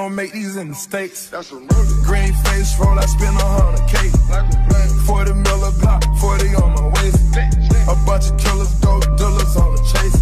don't make these in the States. Green face roll, I spend 100K. 40 mil a block, 40 on my waist. A bunch of killers, dope dealers on the chase.